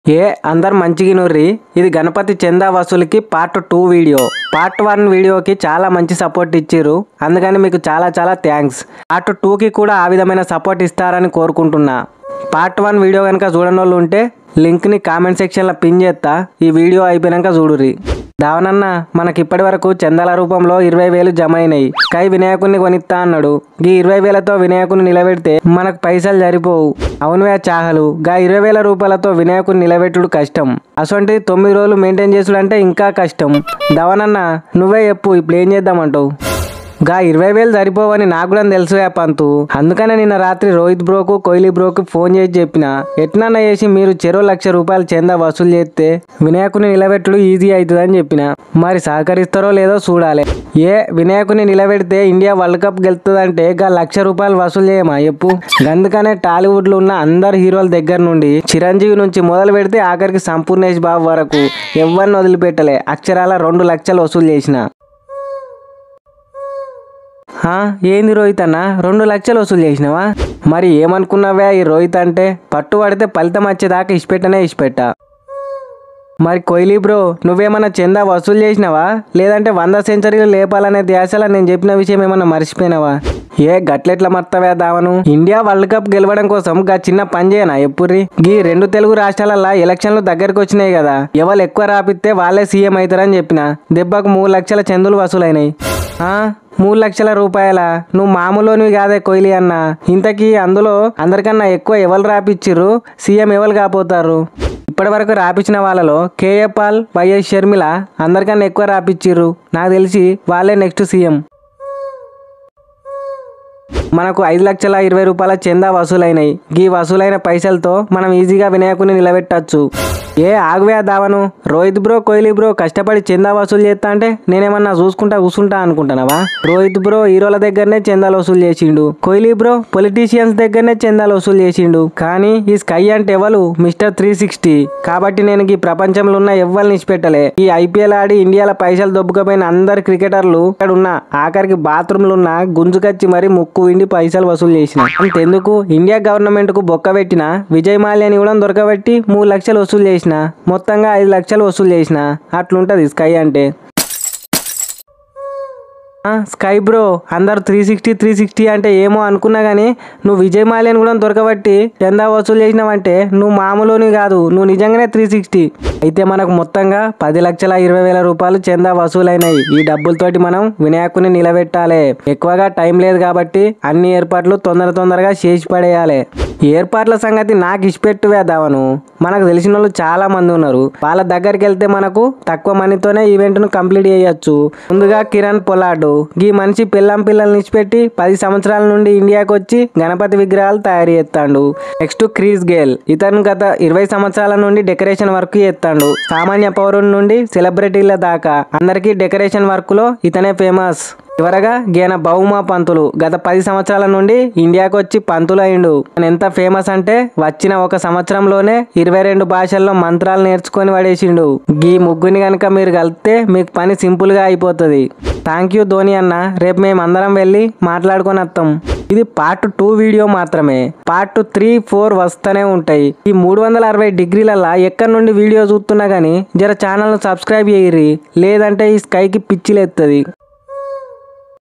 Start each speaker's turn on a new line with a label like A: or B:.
A: అందరు మంచిగినుర్రి ఇది గణపతి చందా వసూలుకి పార్ట్ 2 వీడియో. పార్ట్ 1 వీడియోకి చాలా మంచి సపోర్ట్ ఇచ్చిర్రు, అందుకని మీకు చాలా థ్యాంక్స్. పార్ట్ 2కి కూడా ఆ విధమైన సపోర్ట్ ఇస్తారని కోరుకుంటున్నా. పార్ట్ 1 వీడియో కనుక చూడనోళ్ళు ఉంటే లింక్ని కామెంట్ సెక్షన్లో పిన్ చేస్తా. ఈ వీడియో అయిపోయాక చూడుర్రి. దావనన్న మనకి ఇప్పటి వరకు చందాల రూపంలో 20,000 జమ అయినాయి. కై వినాయకుడిని కొనిస్తా అన్నాడు. ఈ 20,000తో వినాయకుడిని నిలబెడితే మనకు పైసలు సరిపోవు. అవునువే చాహలు, గా 20,000 రూపాయలతో వినాయకుడిని నిలబెట్టుడు కష్టం. అసొంటి 9 రోజులు మెయింటైన్ చేసుడు అంటే ఇంకా కష్టం. దావనన్న నువ్వే చెప్పు, ఇప్పుడు ఏం చేద్దామంటావు? గా 20,000 సరిపోవని నాకు కూడా తెలుసు పంతు. అందుకనే నిన్న రాత్రి రోహిత్ బ్రోకు కోహ్లీ బ్రోకు ఫోన్ చేసి చెప్పిన, ఎట్నన్నా చేసి మీరు చెరో 1,00,000 రూపాయలు చందా వసూలు చేస్తే వినాయకుని నిలబెట్టుడు ఈజీ అవుతుందని చెప్పిన. మరి సహకరిస్తారో లేదో చూడాలి. వినాయకుని నిలబెడితే ఇండియా వరల్డ్ కప్ గెలుతుందంటే గా 1,00,000 రూపాయలు వసూలు చేయమా చెప్పు? అందుకనే టాలీవుడ్ లో ఉన్న అందరు హీరోల దగ్గర నుండి చిరంజీవి నుంచి మొదలు పెడితే ఆఖరికి సంపూర్ణేష్ బాబు వరకు ఎవరిని వదిలిపెట్టలే. అక్షరాల 2 లక్షలు వసూలు చేసిన. ఏంది రోహిత్ అన్న 2 లక్షలు వసూలు చేసినావా? మరి ఏమనుకున్నావా ఈ రోహిత్ అంటే? పట్టుబడితే ఫలితం వచ్చేదాకా ఇష్టపెట్టా. మరి కోహ్లీ బ్రో నువ్వేమన్నా చందా వసూలు చేసినావా, లేదంటే 100 సెంచరీలు లేపాలనే ధ్యాసలో నేను చెప్పిన విషయం ఏమన్నా మర్చిపోయినావా? గట్లెట్లా మర్తవే దావను? ఇండియా వరల్డ్ కప్ గెలవడం కోసం గా చిన్న పని చేయనా ఎప్పుర్రి? ఈ 2 తెలుగు రాష్ట్రాలల్లో ఎలక్షన్లు దగ్గరకు వచ్చినాయి కదా, ఎవరు ఎక్కువ రాపిస్తే వాళ్ళే సీఎం అవుతారని చెప్పిన. దెబ్బకు 3 లక్షల చందులు వసూలైనాయి. 3 లక్షల రూపాయల? నువ్వు మామూలునివి కాదే కోహ్లీ అన్న. ఇంతకీ అందులో అందరికన్నా ఎక్కువ ఎవరు రాపిచ్చిర్రు, సీఎం ఎవరు కాపోతారు? ఇప్పటి వరకు రాపించిన వాళ్ళలో కేఏ పాల్, వైఎస్ షర్మిల అందరికన్నా ఎక్కువ రాపిచ్చిర్రు. నాకు తెలిసి వాళ్ళే నెక్స్ట్ సీఎం. మనకు 5,20,000 రూపాయల చందా వసూలైనాయి. ఈ వసూలైన పైసలతో మనం ఈజీగా వినాయకుని నిలబెట్టచ్చు. ఆగువే దావను, రోహిత్ బ్రో కోహ్లీ బ్రో కష్టపడి చందా వసూలు చేస్తా అంటే నేనేమన్నా చూసుకుంటా కూర్చుంటా అనుకుంటున్నావా? రోహిత్ బ్రో హీరోల దగ్గరనే చందాలు వసూలు చేసిండు, కోహ్లీ బ్రో పొలిటీషియన్స్ దగ్గరనే చందాలు వసూలు చేసిండు. కానీ ఈ స్కై అంటే ఎవరు? మిస్టర్ 360. కాబట్టి నేను ఈ ప్రపంచంలో ఉన్న ఎవ్వరిని ఇచ్చిపెట్టలే. ఈ ఐపీఎల్ ఆడి ఇండియాలో పైసలు దొబ్బుకపోయిన అందరు క్రికెటర్లు ఇక్కడ ఉన్న ఆఖరికి బాత్రూమ్లు ఉన్న గుంజుకొచ్చి మరి ముక్కు విండి పైసలు వసూలు చేసిన. అంతెందుకు, ఇండియా గవర్నమెంట్ కు బొక్క పెట్టిన విజయ్ మాల్యాని కూడా దొరకబెట్టి 3 లక్షలు వసూలు చేసిన. మొత్తంగా 5 లక్షలు వసూలు చేసిన. అట్లుంటది స్కై అంటే. స్కై బ్రో అందరు 360 అంటే ఏమో అనుకున్నా గానీ నువ్వు విజయ్ మాల్యాని కూడా దొరకబట్టి చందా వసూలు చేసినావంటే నువ్వు మామూలుని కాదు, నువ్వు నిజంగానే 360. అయితే మనకు మొత్తంగా 10,20,000 రూపాయలు చందా వసూలైనాయి. ఈ డబ్బులతోటి మనం వినాయకుని నిలబెట్టాలి. ఎక్కువగా టైం లేదు కాబట్టి అన్ని ఏర్పాట్లు తొందరగా చేసి పడేయాలి. ఏర్పాట్ల సంగతి నాకు ఇష్టపెట్టు వేద్దామను. మనకు తెలిసిన వాళ్ళు చాలా మంది ఉన్నారు. వాళ్ళ దగ్గరికి వెళ్తే మనకు తక్కువ మనీతోనే ఈవెంట్ ను కంప్లీట్ చేయొచ్చు. ముందుగా కిరణ్ పొలాడు, ఈ మనిషి పిల్లల్ని ఇచ్చిపెట్టి 10 సంవత్సరాల నుండి ఇండియాకి వచ్చి గణపతి విగ్రహాలు తయారు చేస్తాడు. నెక్స్ట్ క్రిస్ గేల్, ఇతను గత 20 సంవత్సరాల నుండి డెకరేషన్ వర్క్ చేస్తాడు. సామాన్య పౌరుల నుండి సెలబ్రిటీల దాకా అందరికీ డెకరేషన్ వర్క్ లో ఇతనే ఫేమస్. చివరగా గేన బహుమా పంతులు గత 10 సంవత్సరాల నుండి ఇండియాకు వచ్చి పంతులు అయిండు. ఎంత ఫేమస్ అంటే వచ్చిన 1 సంవత్సరంలోనే 22 భాషల్లో మంత్రాలు నేర్చుకొని పడేసిండు. ఈ ముగ్గురిని కనుక మీరు కలిస్తే మీకు పని సింపుల్ గా అయిపోతుంది. థ్యాంక్ యూ ధోని అన్న. రేపు మేము అందరం వెళ్ళి మాట్లాడుకొని వస్తాం. ఇది పార్ట్ 2 వీడియో మాత్రమే. పార్ట్ 3, 4 వస్తూనే ఉంటాయి. ఈ 360 డిగ్రీలల్లా ఎక్కడి నుండి వీడియో చూస్తున్నా గానీ జర ఛానల్ ను సబ్స్క్రైబ్ చేయరి, లేదంటే ఈ స్కైకి పిచ్చిలేస్తుంది.